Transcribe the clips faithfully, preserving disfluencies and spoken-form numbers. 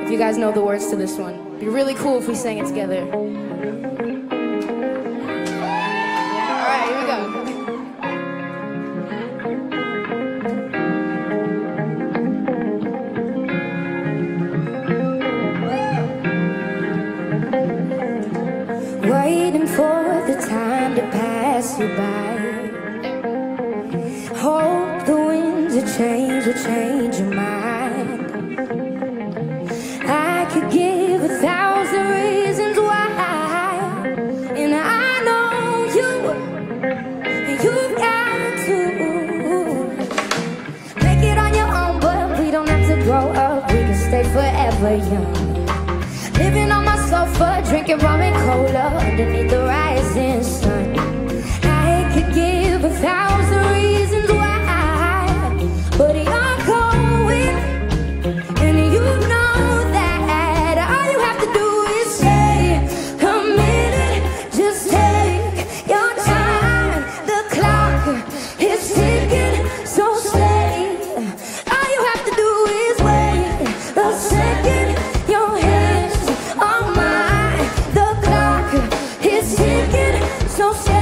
if you guys know the words to this one. It'd be really cool if we sang it together. Alright, here we go. Waiting for the time to pass you by. Hope the winds of change will change your mind. I could give a thousand reasons why, and I know you, and you've got to make it on your own, but we don't have to grow up, we can stay forever young. Living on my sofa, drinking rum and cola underneath the rising sun. I could give a thousand reasons why, but you're going, and you know that all you have to do is stay a minute. Just take your time. The clock is ticking, so stay. All you have to do is wait a second. Your hands on mine. The clock is ticking, so stay.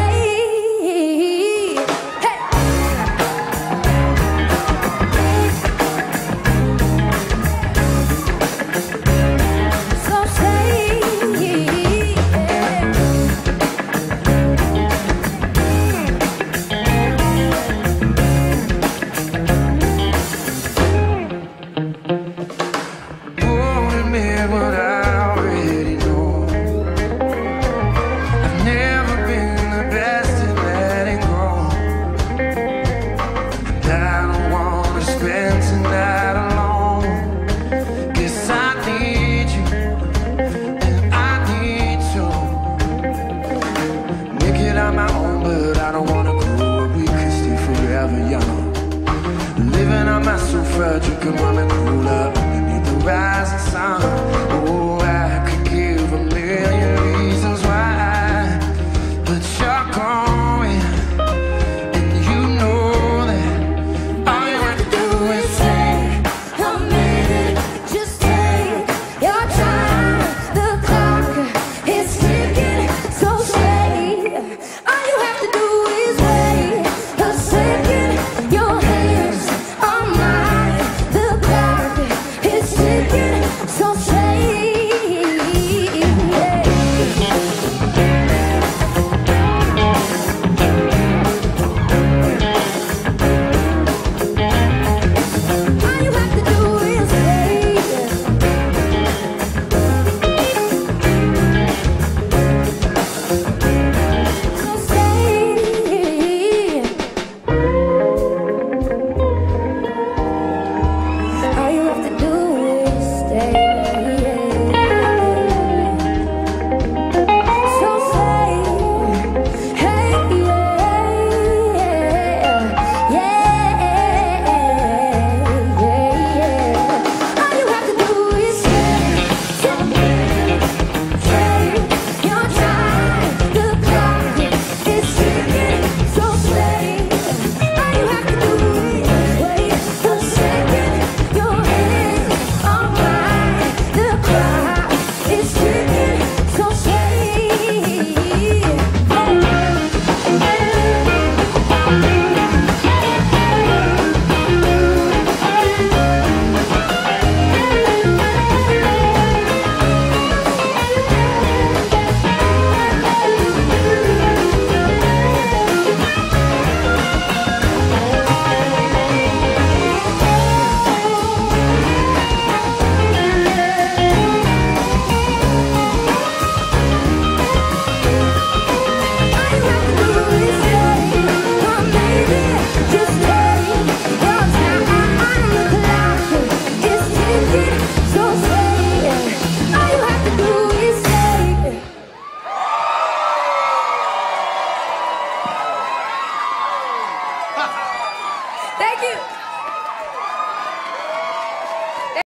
Living on my sofa, drinking rum and cola underneath the rising sun.